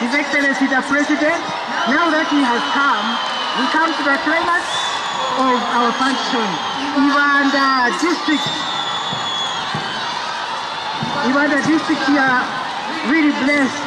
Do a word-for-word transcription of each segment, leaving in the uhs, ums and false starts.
His Excellency the President, now that he has come, we come to the climax of our function. Ibanda district, Ibanda district here, really blessed.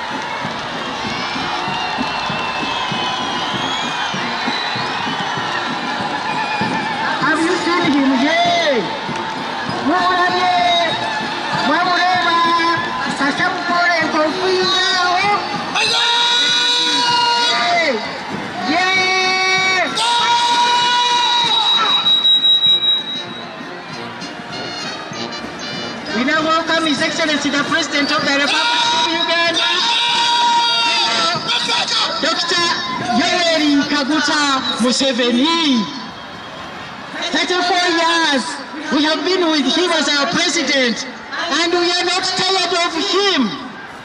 Have you seen him? Yay! Muraye! Mwamureba! Sasamukore Kofiya! We now welcome His Excellency the President of the Republic of Uganda, Doctor Yoweri Kaguta Museveni. thirty-four years we have been with him as our president, and we are not tired of him.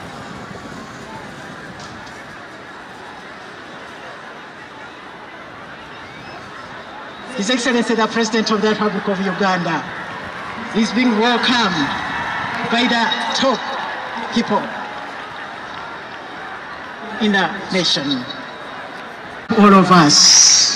His Excellency the President of the Republic of Uganda is being welcomed by the top people in the nation. All of us.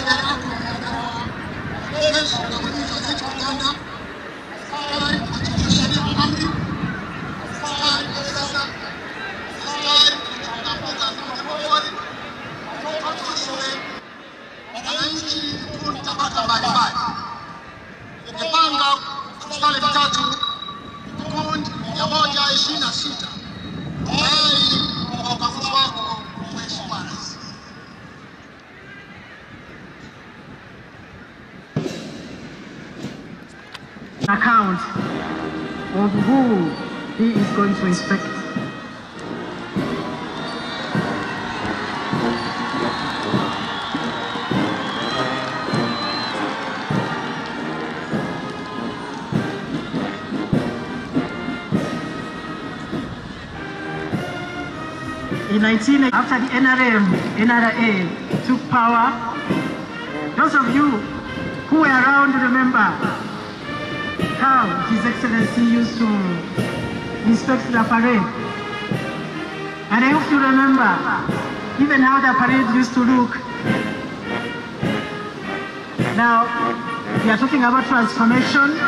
Account of who he is going to inspect. In nineteen, after the N R M, N R A took power, those of you who were around remember how His Excellency used to inspect the parade. And I hope you remember even how the parade used to look. Now, we are talking about transformation.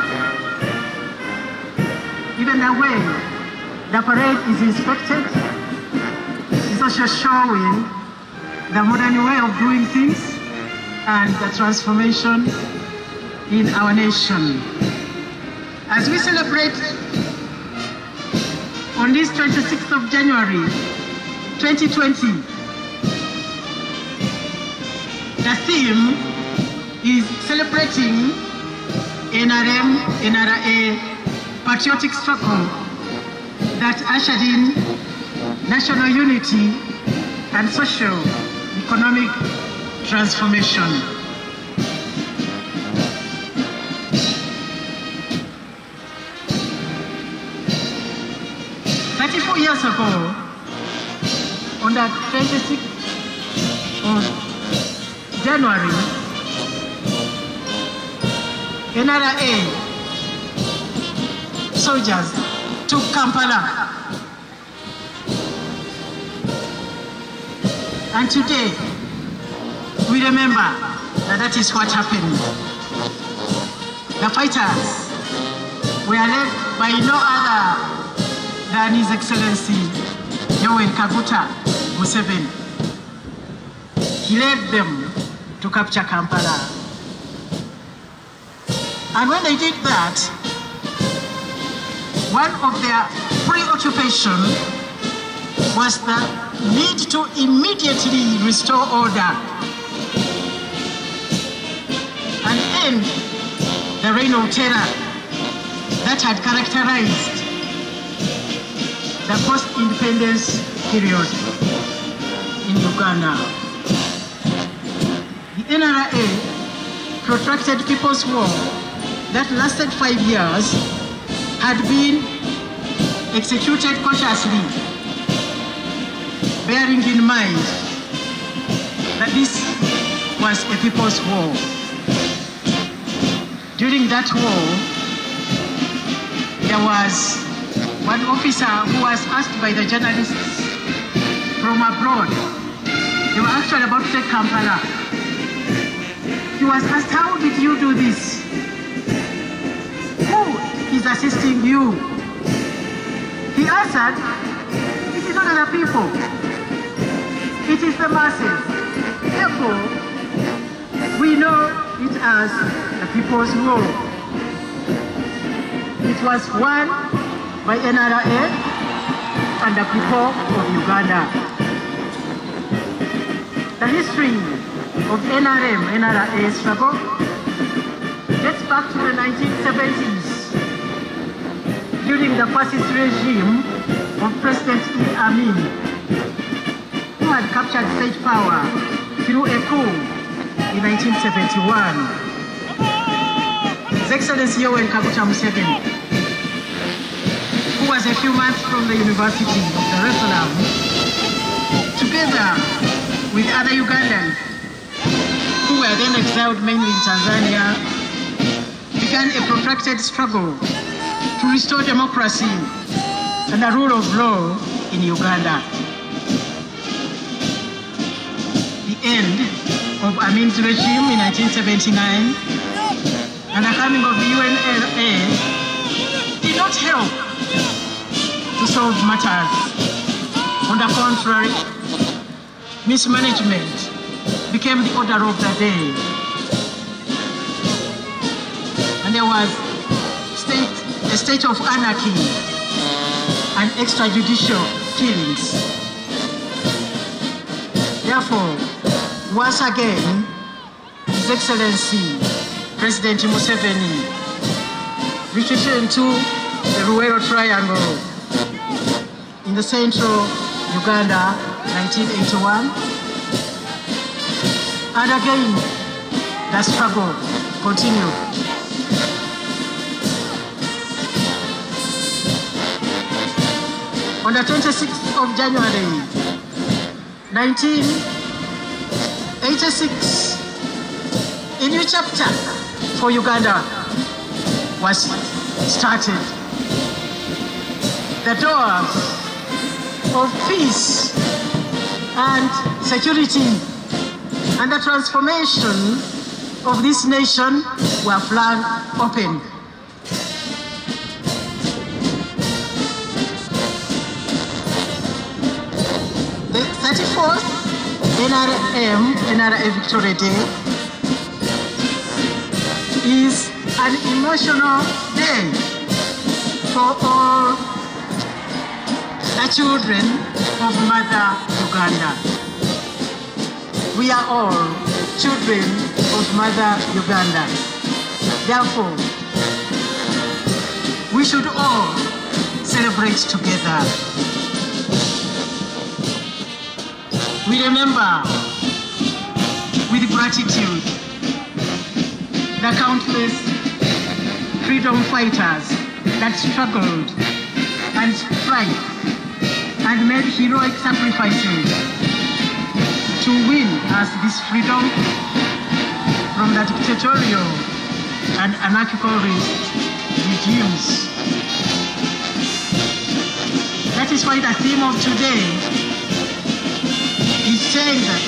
Even the way the parade is inspected is also showing the modern way of doing things and the transformation in our nation. As we celebrate on this twenty-sixth of January twenty twenty, the theme is celebrating N R M, N R A patriotic struggle that ushered in national unity and socio-economic transformation. thirty-four years ago, on the twenty-sixth of January, N R A soldiers took Kampala. And today, we remember that that is what happened. The fighters were led by no other than His Excellency Yoweri Kaguta Museveni. He led them to capture Kampala. And when they did that, one of their preoccupation was the need to immediately restore order and end the reign of terror that had characterized the post-independence period in Uganda. The N R A protracted People's War that lasted five years had been executed cautiously, bearing in mind that this was a People's War. During that war, there was one officer who was asked by the journalists from abroad. They were actually about to take Kampala. He was asked, how did you do this? Who is assisting you? He answered, it is not the people. It is the masses. Therefore, we know it as the People's War. It was won by N R A and the people of Uganda. The history of N R M, N R A struggle dates back to the nineteen seventies during the fascist regime of President Idi Amin, who had captured state power through a coup in nineteen seventy-one. His Excellency Yoweri Kaguta Museveni, who was a few months from the University of Dar es Salaam, together with other Ugandans who were then exiled mainly in Tanzania, began a protracted struggle to restore democracy and the rule of law in Uganda. The end of Amin's regime in nineteen seventy-nine and the coming of the U N L A did not help to solve matters. On the contrary, mismanagement became the order of the day. And there was state, a state of anarchy and extrajudicial killings. Therefore, once again, His Excellency President Museveni retreated to the Ruwero Triangle in the central Uganda, nineteen eighty-one. And again, the struggle continued. On the twenty-sixth of January, nineteen eighty-six, a new chapter for Uganda was started. The doors of peace and security and the transformation of this nation were flung open. The thirty-fourth N R M, N R A Victory Day, is an emotional day for all the children of Mother Uganda. We are all children of Mother Uganda. Therefore, we should all celebrate together. We remember with gratitude the countless freedom fighters that struggled and strived and made heroic sacrifices to win us this freedom from the dictatorial and anarchical regimes. That is why the theme of today is saying that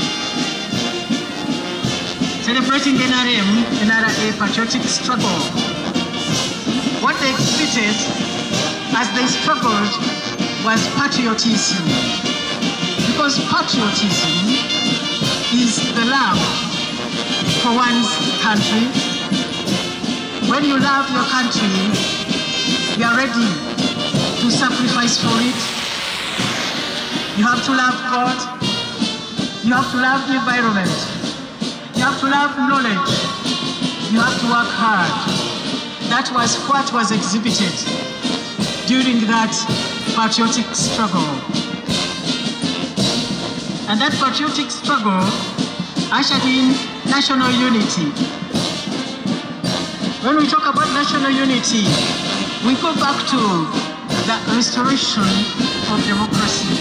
celebrating N R M, N R A patriotic struggle. What they exhibited as they struggled was patriotism. Because patriotism is the love for one's country. When you love your country, you are ready to sacrifice for it. You have to love God. You have to love the environment. You have to love knowledge. You have to work hard. That was what was exhibited during that patriotic struggle. And that patriotic struggle ushered in national unity. When we talk about national unity, we go back to the restoration of democracy.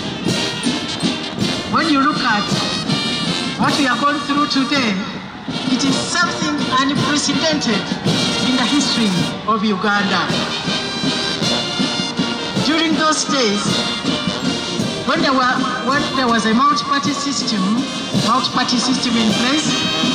When you look at what we are going through today, it is something unprecedented in the history of Uganda. During those days, when there, were, when there was a multi-party system, multi-party system in place,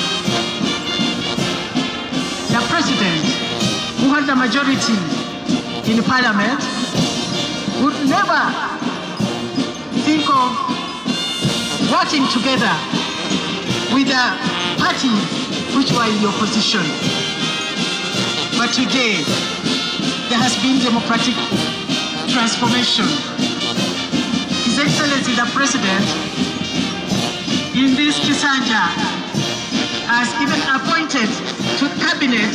the president, who had the majority in parliament, would never think of working together with the parties which were in the opposition. But today, there has been democratic transformation. His Excellency the President, in this Kisanja, has even appointed to cabinet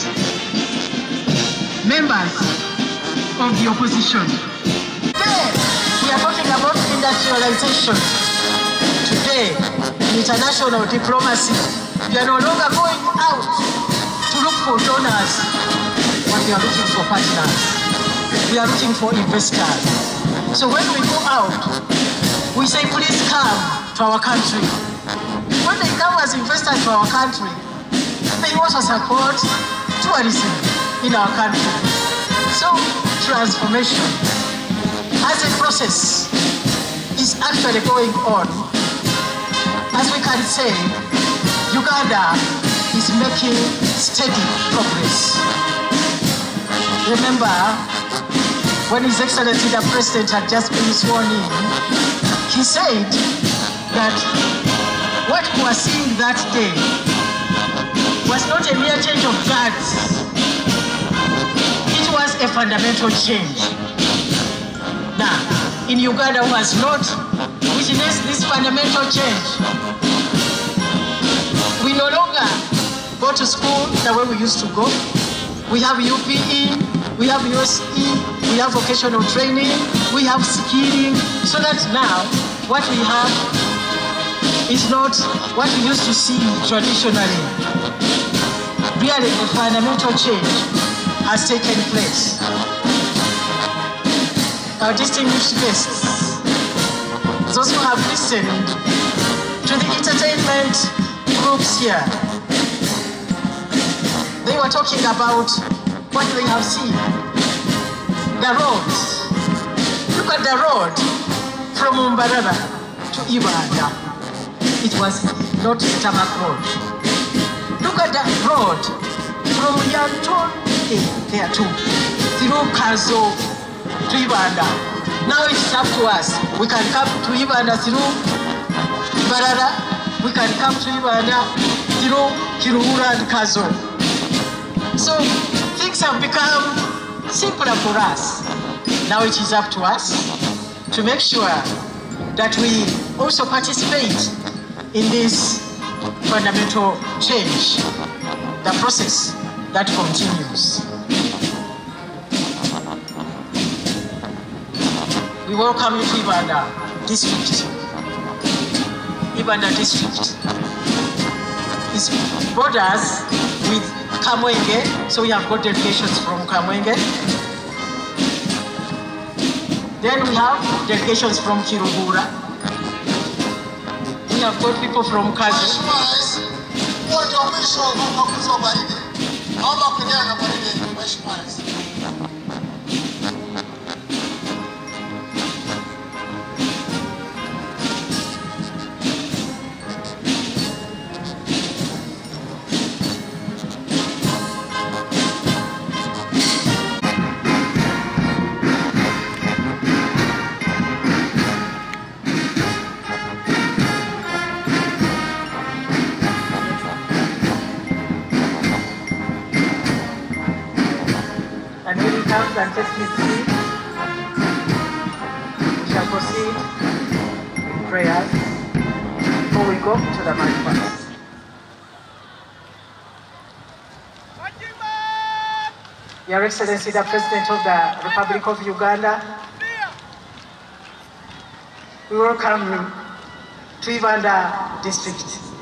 members of the opposition. Today, we are talking about industrialization. Today, in international diplomacy, we are no longer going out to look for donors, but we are looking for partners. We are looking for investors. So when we go out, we say, please come to our country. When they come as investors to our country, they also support tourism in our country. So transformation as a process is actually going on. As we can say, Uganda is making steady progress. Remember, when His Excellency the President had just been sworn in, he said that what we were seeing that day was not a mere change of guards. It was a fundamental change. Now, in Uganda, who has not witnessed this fundamental change, we no longer go to school the way we used to go. We have U P E, we have U S E, we have vocational training, we have skilling, so that now what we have is not what we used to see traditionally. Really, a fundamental change has taken place. Our distinguished guests, those who have listened to the entertainment groups here, they were talking about what they have seen. The roads. Look at the road from Mbarara to Ibanda. It was not a tarmac road. Look at the road from Yanton there too, through Kazo to Ibanda. Now it's up to us. We can come to Ibanda through Mbarara. We can come to Ibanda through Kiruhura and Kazo. So things have become simpler for us. Now it is up to us to make sure that we also participate in this fundamental change, the process that continues. We welcome you to Ibanda District. Ibanda District is borders with Kamwenge, so we have got delegations from Kamwenge. Then we have delegations from Kiruhura. We have got people from Kazi. And when he comes and takes his seat, we shall proceed in prayers before we go to the manifest. Your Excellency, the President of the Republic of Uganda, we welcome you to Ibanda District.